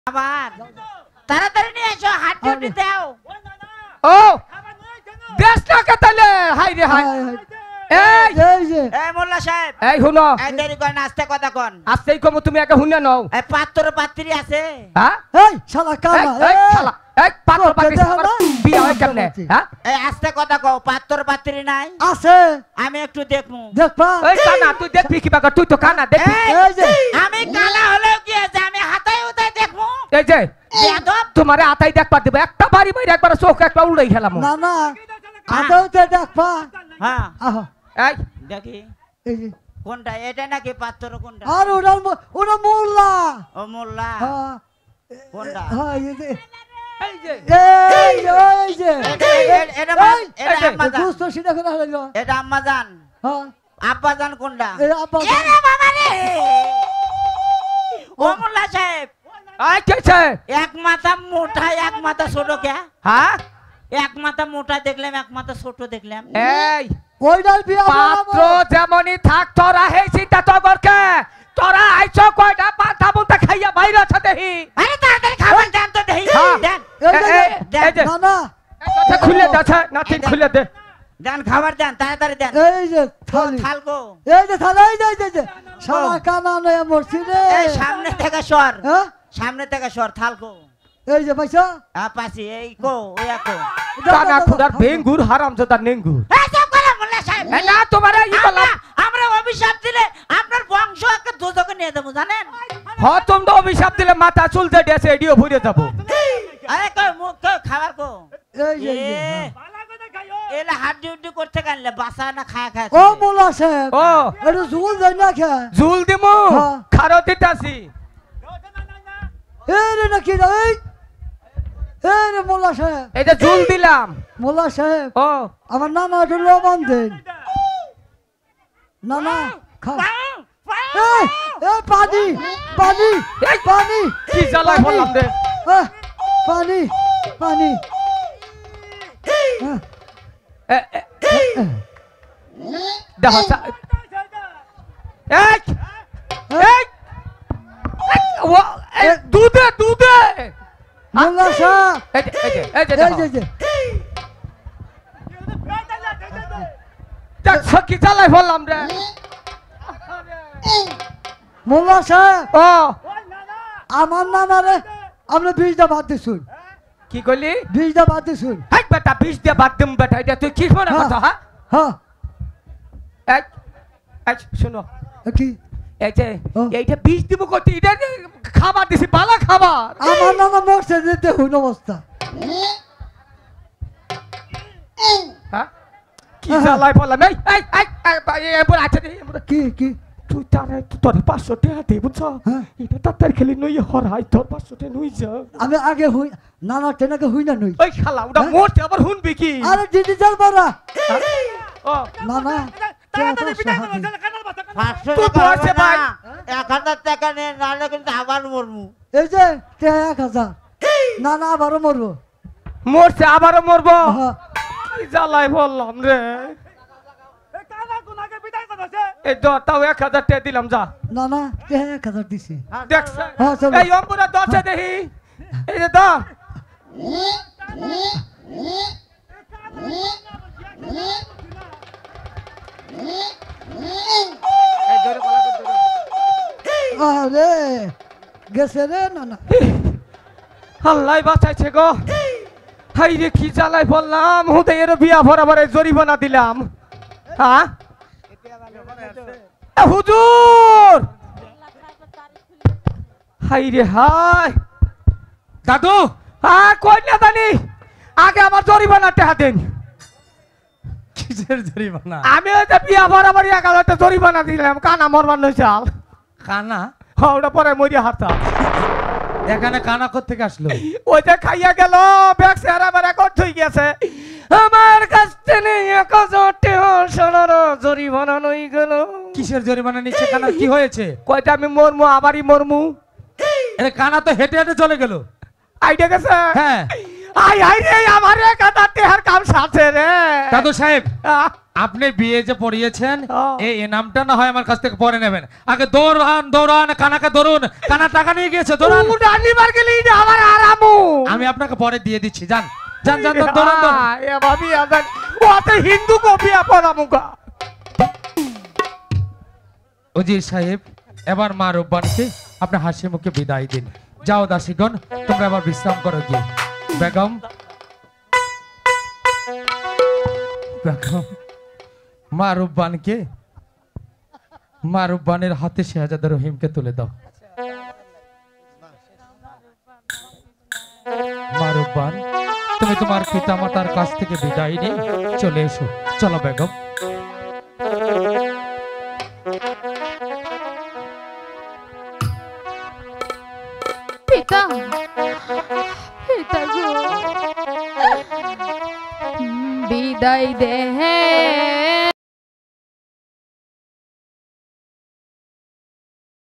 আবার তাড়াতাড়ি নিয়ে এসো, হাত ডিউটি দাও। ও দেশ না কাটালে হাই রে হাই। এই মোল্লা সাহেব, এই শুনো, এই দেরি করেন, আস্তে কথা কন। আস্তেই কম, তুমি একা শুনে নাও। এই পাত্র পাত্রী আছে? হ্যাঁ এই শালা কানা, এই শালা, এই পাত্র পাত্রী বিয়ে হয় কেমনে? হ্যাঁ এই আস্তে কথা কও, পাত্র পাত্রী নাই? আছে, আমি একটু দেখমু। দেখবা? এই কানা তুই দেখবি কি বাকা, তুই তো কানা দেখবি। এই যে আমি কানা হলেও কি আছে, আমি হাতায় উতায় দেখমু। এই যে বেয়াদব, তোমারে আতাই দেখবা দেব, একটা বাড়ি বাইরে একবার চোখ একটা উড়াই খেলাম। না না আদৌতে দেখবা। হ্যাঁ আহা এই দেখি এই যে কোনটা, এটা নাকি পাত্র কোনটা? আর ওরা মোল্লা। ও মোল্লা হ্যাঁ কোনটা? হ্যাঁ এই যে এই যে এই যে এটা আম্মা জান, দুষ্ট সিধা করে হলো। এটা আম্মা জান। হ্যাঁ আব্বা জান কোনটা? এই আব্বা জান। এরে বাবা রে, ও মোল্লা সাহেব, এই কেছে? এক মাথা মোটা এক মাথা ছোট কে? হ্যাঁ এক মাথা মোটা দেখলাম, এক মাথা ছোট দেখলাম। এই ওইটার বিয়া পাত্র যেমনই থাক, তোরা হেছি তা তগরকে, তোরা আইছো কয়টা পাতা বুতা খাইয়া বাইরে আছে দেহি। আরে তাড়াতাড়ি খাবার দেন তো দেই, হ্যাঁ। দেন এই যে না না আচ্ছা খুলে দাছে, নাতি খুলে দে। দেন খাবার দেন, তাড়াতাড়ি দেন। এই যে থালি, থাল গো, এই যে থালা, এই যে শালা কানা নয় মরছি রে। এই সামনে থেকে সর, হ্যাঁ সামনে থেকে সর, থাল গো। এই যে পয়সা পাশি এই কো, ওই কো। কানা খুদার বেঙ্গুর হারামজাদা নেঙ্গুর। এই সব করে মোল্লা সাহেব, এই না তোমারে ই বললাম, আমরা অভিশাপ দিলে আপনার বংশ একটা দোজকে নিয়ে দেবো জানেন। হ তুমি তো অভিশাপ দিলে মাথা চুলতে দিয়েছে, এডিও ভরে যাবো। আরে কই মুখ কই খাবার কো। এই যে এলা হাত ডিউটি করতে কানলে বাসা না খায় খায়। ও মোল্লা সাহেব, ও এটা জুল দেয় না খা। জুল দিমু, হ্যাঁ। খারো দিতাছি। এই রে নাকি এই রে মোল্লা সাহেব, এই যে জুল দিলাম। মোল্লা সাহেব ও আমার নানা একটু লবণ দেন। নানা খা। এই এই পানি পানি পানি কি জ্বালাই বললাম রে। পানি পানি। দেখো দুধে দুধে মোল্লা সাহেব, এই যে এই যে এই যে এই যে দেখছো কি জ্বালাই বললাম রে। মোল্লা সাহেব, ও আমার নানারে আমরা 20টা বাদ দিছুন। কি কইলি? 20টা বাদ দিছুন। হাই বেটা 20 দিয়ে বাদ দিম বেটা, এটা তুই কি মনে কথা? হ্যাঁ হ্যাঁ এই এই শুনো, কি এই যে ও। এইটা 20 দিব কত, এটা খাবার দিছি, বালা খাবার। আমার নানা মরছে যেতে হইন অবস্থা। হ্যাঁ কি জ্বালাই বললাম। এই এই এই এবার আছে কি কি তুই তারে তোর 500 টাকা দে বুঝছ, হ্যাঁ। এটা তার খেলি নই হরাই, তোর 500 টাকা নই যা। আমি আগে হই নানা টেনাকে হই না নই। ওই শালা ওটা হ্যাঁ? মরতে আবার হুনবি কি? আরে দিদি যার বড়া ও নানা পাঁচশো তুই টাকা বসে হবে না, ভাই। 1000 টাকা নে, নাহলে কিন্তু আবার মরমু। এই যে 1000 নানা আবারও মরবো। মরছে আবারও মরবো। হ্যাঁ। কি জ্বালাই বললাম রে। এই তাও 1000 টাকা দিলাম যা। নানা 1000 দিছি। দেখছে হ্যাঁ, চলো। এই অম্বুরা 10 দেখি, এই যে দা এই ধরে বলা ধরে। আরে গেছে রে নানা। আল্লাহ বাঁচাইছে গো। হাই রে কি জ্বালাই বললাম, হুদে এর বিয়া ভরাবারে জরিমানা দিলাম। হ্যাঁ হুজুর, হাই রে হাই দাদু, হ্যাঁ কই না জানি, আগে আমার জরিমানা টাকা দেন। কিসের জরিমানা? আমি ওই যে বিয়া ভরাবারে 1000 টাকা জরিমানা দিলাম, কানা মরবার নই চাল। কানা? হ্যাঁ ওটা পরে মরিয়া হারতাম। এখানে কানা কোত্থেকে আসলো? ওই যে খাইয়া গেল, ব্যাগ সেরা বেড়া কর থই গেছে। আমার কাছ থেকে 1000 টাকা সোনার জরিমানা নই গেল। কিসের জরিমানা নিচ্ছে কানা? কি হয়েছে? কয়টা আমি মরমু, আবারই মরমু। আরে কানা তো হেঁটে হেঁটে চলে গেল। আইডিয়া গেছে। হ্যাঁ আই আই রে আমার 1000 টাকার কাম সাথে রে দাদু সাহেব, আহ, আপনি বিয়ে যে পড়িয়েছেন হ্যাঁ। এই ইনামটা না হয় আমার কাছ থেকে পরে নেবেন। আগে দৌড়ান দৌড়ান, কানাকে ধরুন। কানা টাকা নিয়ে গিয়েছে, দৌড়ান। উঠ আনিবার গেলি না আমার আরামু। আমি আপনাকে পরে দিয়ে দিচ্ছি, যান যান যান, দৌড়ান দৌড়ান। এ ভাবি আদান ও আতে হিন্দু কবি আপরামুকা। উজির সাহেব, এবার মা রূপবানকে আপনি হাসি মুখে বিদায় দিন। যাও দাসীগণ, তোমরা আবার বিশ্রাম করো গিয়ে। বেগম, বেগম, মা রূপবানের হাতে শেহজাদা রহিমকে তুলে দাও। মা রূপবান, তুমি তোমার পিতা মাতার কাছ থেকে বিদায় নিয়ে চলে এসো। চলো বেগম। পিতা, পিতা গো, বিদায় দে